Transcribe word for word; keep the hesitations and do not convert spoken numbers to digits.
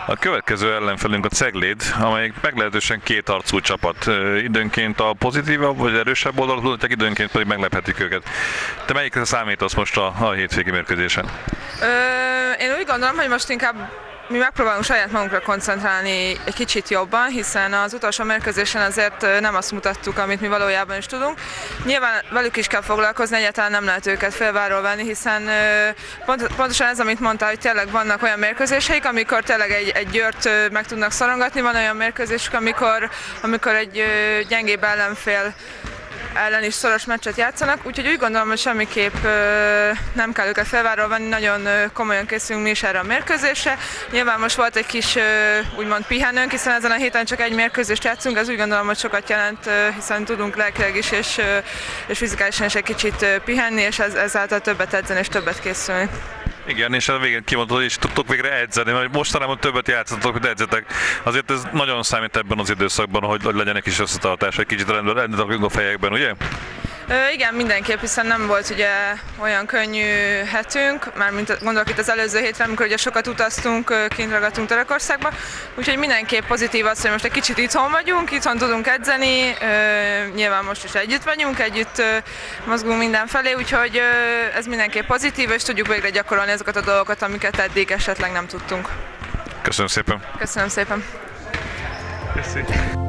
A következő ellenfelünk a Cegléd, amelyik meglehetősen kétarcú csapat. Időnként a pozitívabb vagy erősebb oldalról tudják, időnként pedig meglephetik őket. Te melyikre számítasz most a, a hétvégi mérkőzésen? Ö, én úgy gondolom, hogy most inkább mi megpróbálunk saját magunkra koncentrálni egy kicsit jobban, hiszen az utolsó mérkőzésen azért nem azt mutattuk, amit mi valójában is tudunk. Nyilván velük is kell foglalkozni, egyáltalán nem lehet őket félváról venni, hiszen pont, pontosan ez, amit mondtál, hogy tényleg vannak olyan mérkőzéseik, amikor tényleg egy, egy Győrt meg tudnak szorongatni, van olyan mérkőzésük, amikor, amikor egy gyengébb ellenfél ellen is szoros meccset játszanak, úgyhogy úgy gondolom, hogy semmiképp ö, nem kell őket felvárról venni, nagyon ö, komolyan készülünk mi is erre a mérkőzésre. Nyilván most volt egy kis ö, úgymond pihenőnk, hiszen ezen a héten csak egy mérkőzést játszunk, ez úgy gondolom, hogy sokat jelent, ö, hiszen tudunk lelkileg is és, ö, és fizikálisan is egy kicsit ö, pihenni, és ez, ezáltal többet edzeni és többet készülni. Igen, és a végén kimondtad, hogy tudtok végre edzeni, mert mostanában többet játszotok, hogy edzetek. Azért ez nagyon számít ebben az időszakban, hogy, hogy legyen egy kis összetartás, egy kicsit rendben, rendben a fejekben, ugye? Ö, igen, mindenképp, hiszen nem volt ugye olyan könnyű hetünk, mármint gondolok itt az előző hétre, amikor ugye sokat utaztunk, kint ragadtunk Törökországba, úgyhogy mindenképp pozitív az, hogy most egy kicsit itthon vagyunk, itthon tudunk edzeni, ö, nyilván most is együtt vagyunk, együtt ö, mozgunk mindenfelé, úgyhogy ö, ez mindenképp pozitív, és tudjuk végre gyakorolni azokat a dolgokat, amiket eddig esetleg nem tudtunk. Köszönöm szépen! Köszönöm szépen! Köszönöm.